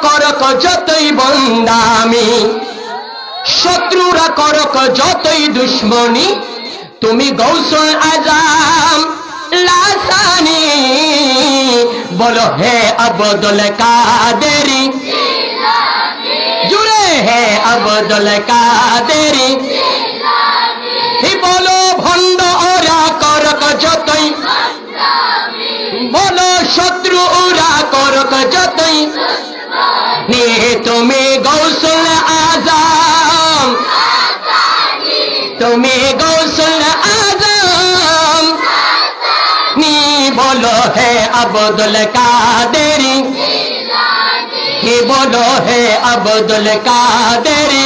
করক যতই বন্দামি, শত্রুরা করক যতই দুশ্মনী, তুমি গৌসুল আজম লাসানি। বলো হে আব্দুল কাদেরি, জুড়ে হে আব্দুল কাদেরি। বলো ভণ্ড ওরা করক যতই, বলো শত্রু ওরা করক যতই, তুমি গৌসুল আজম, তুমি গৌসুল আজম। বলো হে আব্দুল কাদেরি, বলো হে আব্দুল কাদেরি।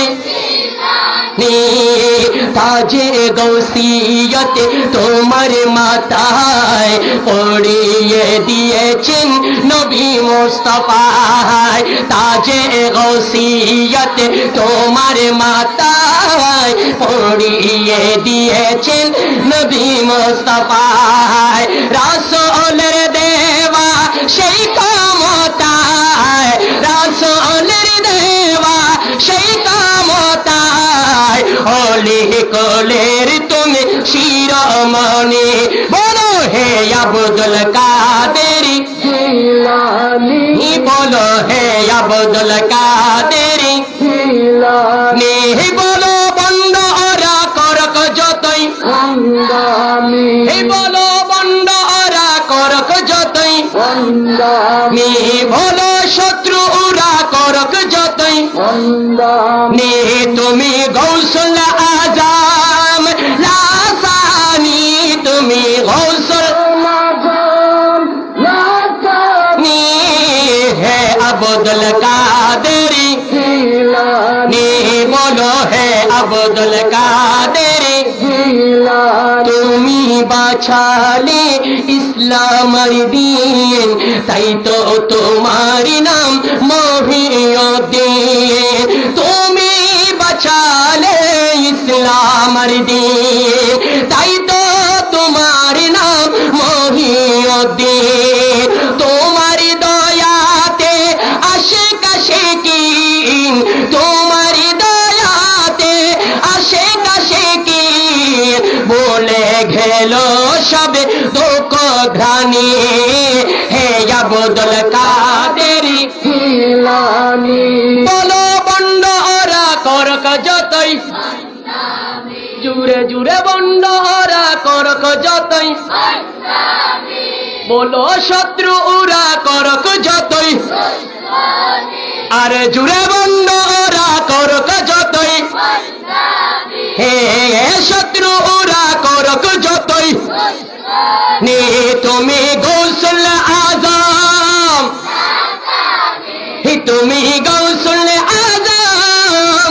ताजे गौसियत তোমার মাথায় পড়িয়ে দিয়েছেন নবী মুস্তাফায়। তাজে গৌসিয়ত তোমার মাথায় পড়িয়ে দিয়েছেন নবী মুস্তাফায়। রাসূলের দেওয়া সেই ক্ষমতায়, রাসূলের দেওয়া সেই ক্ষমতায়, ওলি কোলের তুমি শিরোমণি। বলো হে আব্দুল কাদেরি জিলানী, বলো হে আব্দুল কাদেরি জিলানী। বলো বন্ড ওরা করক যতই বন্দামি, বলো বন্ড ওরা করক যতই বন্দামি, বলো শত্রু ওরা করক যতই বন্দামি, তুমি গৌসুল আজম লাসানি, তুমি গৌসুল আজম লাসানি। হে আব্দুল কাদেরি জিলানী, বলো হে আব্দুল কাদেরি জিলানী। তুমি বাছালে ইসলামের দিন, তাই তো তোমার নাম মহিউদ্দিন। তুমি বাছালে ইসলামের দিন, তাই তো তোমার নাম মহিউদ্দিন। তোমার দয়াতে আশিক আশিকিন, তোমার দয়াতে আশিক আশিকিন বলে গেল সব দুঃখ ঘ্রাণী। হে আব্দুল কাদেরি জিলানী, বলো বন্ড ওরা করক যতই, জুড়ে জুড়ে বন্ড ওরা করক যতই, বলো শত্রু ওরা করক যতই, আরে জুড়ে বন্ড ওরা করক যতই, হে শত্রু ওরা করক যতই, তুমি গৌসুল আজম, তুমি গৌসুল আজম।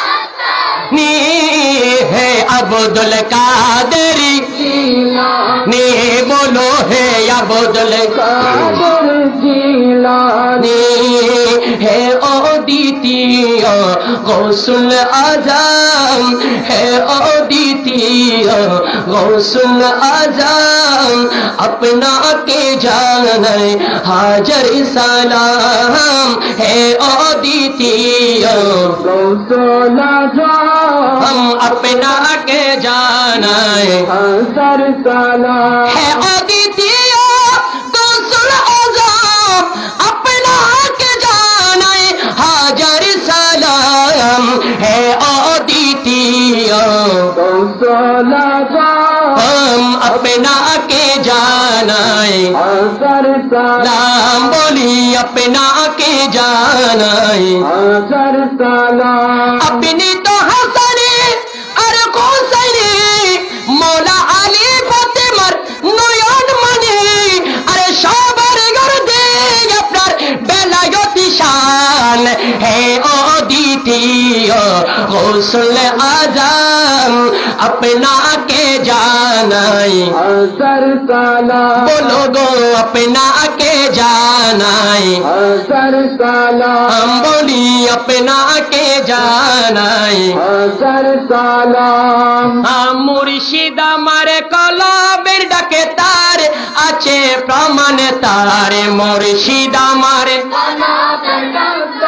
হে আব্দুল কাদেরি জিলানী, বলো হে আব্দুল কাদেরি জিলানী। হে ও দ্বিতীয় গৌসুল আজম, হে ও দ্বিতীয় গৌসুল আজম। আপনাকে জানাই হাজার সালাম, হে ও দ্বিতীয় গৌসুল আজম। আপনাকে জানাই হাজার সালাম, হে ও দ্বিতীয় গৌসুল আজম। আপনাকে জানাই হাজার সালাম, হে ও দ্বিতীয় গৌসুল আজম। আপনাকে জানাই হাজার সালাম, বলি আপনাকে জানাই হাজার সালাম। আপনি তো হাসানে আর হোসেনে, মৌলা আলী ফাতেমার নয়ন মনি, আরে সবার গর্দে আপনার বেলায়তি শান। হে ও দ্বিতীয় গৌসুল আজম, আপনাকে জানাই হাজার সালাম, বলো গো আপনাকে জানাই হাজার সালাম, বলি আপনাকে জানাই হাজার সালাম। মুর্শিদ আমার কলবের ডাকে তার আছে প্রমাণ, তার মুর্শিদ আমার কলবের ডাকে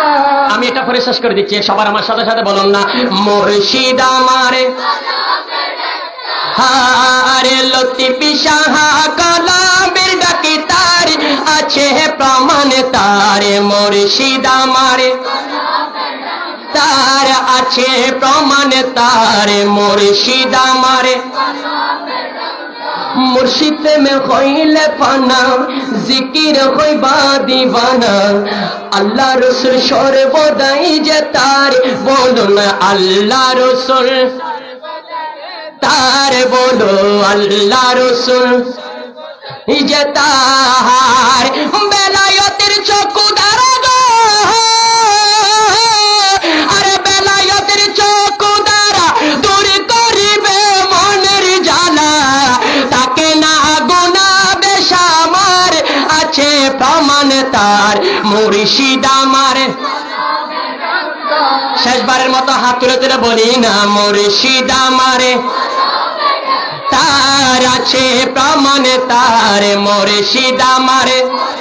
আমি এটা পরে শেষ করে দিচ্ছি, সবার আমার সাথে সাথে বলুন না, মুর্শিদ আমারে হারে লতিফি সাহা কালামের ডাকে তার আছে প্রমাণ তার, মুর্শিদ আমারে তার আছে প্রমাণ তার, মুর্শিদ আমারে মুর্শিদ में হইলে পানা জিকির হইবা দিবানা, আল্লাহ রসুল সর্বদাই যে তার, বলুন আল্লাহ রসুল তার, বলো আল্লাহ রসুল যে তার, বেলায়তের চক্ষু দ্বারা গো, আরে বেলায়তের চক্ষু দ্বারা দূর করিবে মনের জ্বালা, তাকে না গুনাবে সামার আছে প্রমাণ তার, মুর্শিদ আমার। শেষবারের মতো হাত তুলে তুলে বলি না, মুর্শিদ আমারে তার আছে প্রমাণ তার, মুর্শিদ আমারে।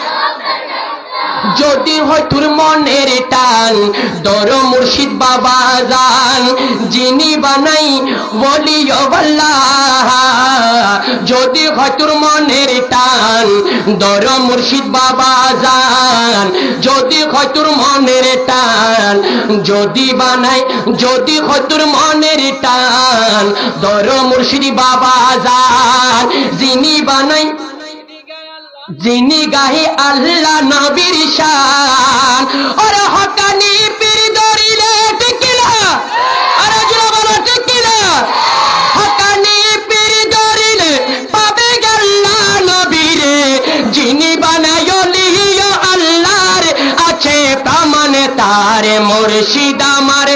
যদি হয় তোর মনের টান দর মুর্শিদ বাবা জান, যিনি বানাই বলিও আল্লাহ, যদি হয় তোর মনের টান দর মুর্শিদ বাবা জান, যদি হয় তোর মনের টান, যদি বানাই যদি হয় তোর মনের টান দর মুর্শিদ বাবা জান, যিনি বানাই যিনি গাহে আল্লাহ নবীর শান, ওর হকানি পীর ধরিলে টিকিলা, আরে জোরে বলো টিকিলা, হকানি পীর ধরিলে পাবে আল্লাহ নবীরে, যিনি বানায় লিহিও আল্লাহর আছে প্রমাণ তার, মুর্শিদ আমারে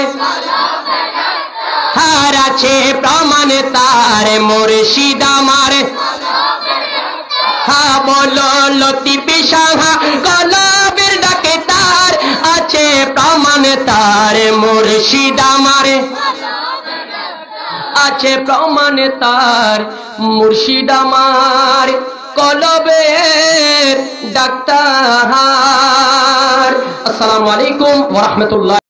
হার আছে প্রমাণ তার, মুর্শিদ আমারে। হ্যাঁ বলো লতিফি সাহা কালামের ডাকে তার আছে প্রমাণ তার, মুর্শিদ আমারে আছে প্রমাণ তার, মুর্শিদ আমার কলবের ডাক্তার। আসসালামু আলাইকুম ওয়া রাহমাতুল্লাহ।